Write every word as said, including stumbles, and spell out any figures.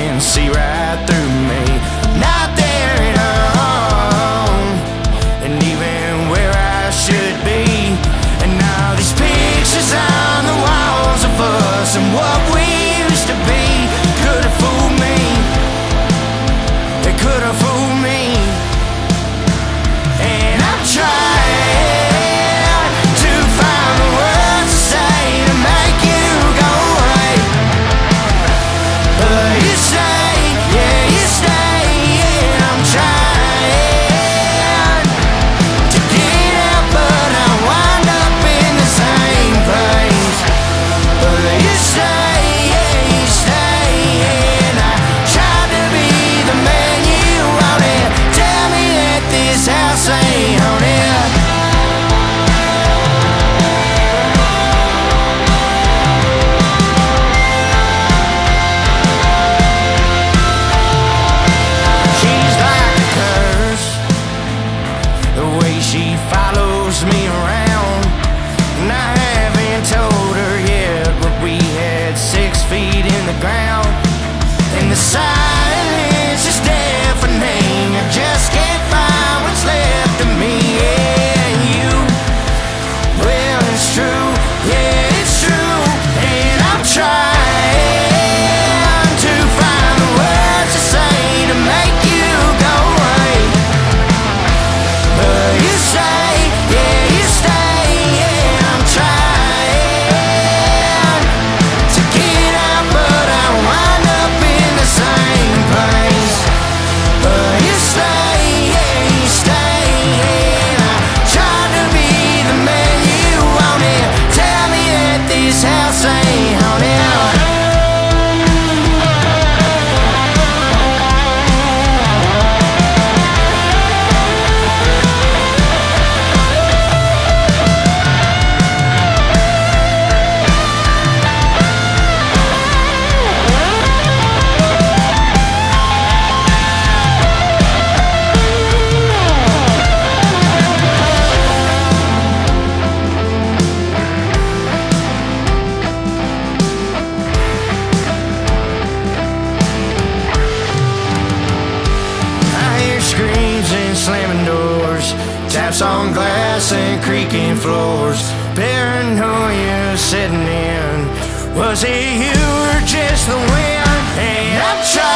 can see right through me. Not there at home, and even where I should be. And now these pictures on the walls of us and what we used to be could have fooled me. They could have fooled me. And I'm trying to find the words to say to make you go away. But you stay, yeah, you stay, yeah, I'm trying to get out, but I wind up in the same place. But you stay, yeah, you stay, and I tried to be the man you wanted. Tell me that this house ain't haunted. She's like a curse, the way she follows me around. And I haven't told her yet, but we had six feet in the ground. And the silence is deafening. I just can't find what's left of me. Yeah, you, well, it's true. Yeah, it's true. And I'm trying to find the words to say to make you go away. But you stay, yeah, you stay, yeah, I'm trying to get out, but I wind up in the same place. But you stay, yeah, you stay, and I try to be the man you wanted. Tell me that this house ain't haunted. I hear screams and slamming doors, taps on glass and creaking floors. Paranoia setting in. Was it you or just the wind? And I'm trying